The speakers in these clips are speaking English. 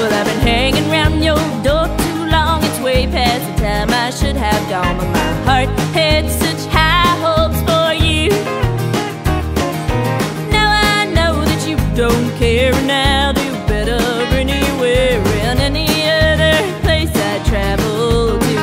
Well, I've been hanging around your door too long. It's way past the time I should have gone, but my heart had such high hopes for you. Now I know that you don't care, and I'll do better anywhere in any other place I travel to.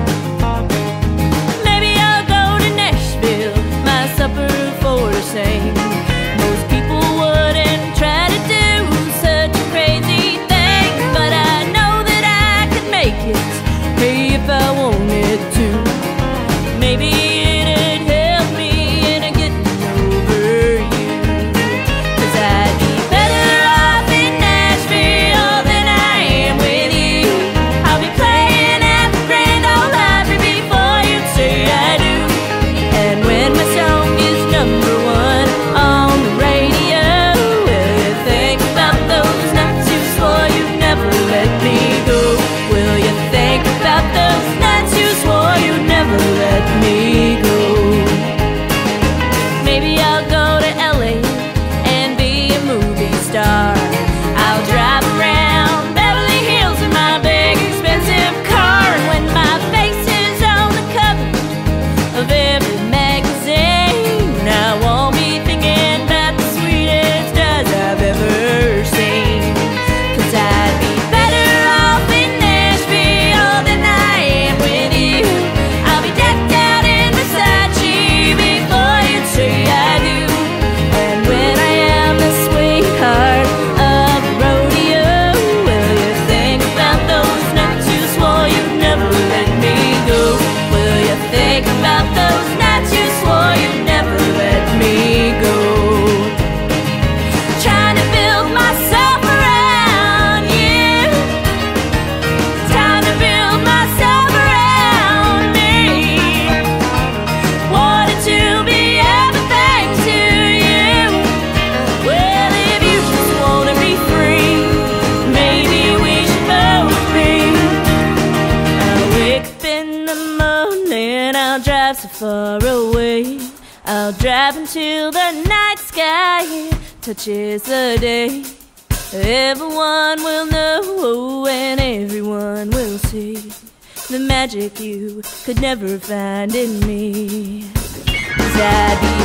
Maybe I'll go to Nashville, my supper for the same. Most people wouldn't try to do such a crazy thing, but I know that I could make it, hey, if I wanted to. Maybe it'd help me in getting over you, 'cause I'd be better off in Nashville than I am with you. I'll be playing at the Grand Ole Opry before you say I do. And when my song is #1 on the radio, will you think about those nights you swore you'd never let me go? Will you think about those nights you swore you'd never let me go? Maybe I'll go to LA and be a movie star. I'll drive around Beverly Hills in my big expensive car, and when my face is on the cover of every magazine, I won't be thinking about the sweetest eyes I've ever seen. 'Cause I'd be better off in Nashville than I am with you. I'll be decked out in Versace before you say I do. And when I am the sweetheart of the rodeo, will you think about those nights you swore you'd never let me go? Will you think about those nights you swore you'd never let me go? Trying to build myself around you, trying to build myself around me. Wanted to be everything to you. Well, if you just wanna be free, maybe we should both be. I'll wake up in the morning, I'll drive so far away. I'll drive until the night sky touches the day. Everyone will know and everyone will see the magic you could never find in me. 'Cause I'd be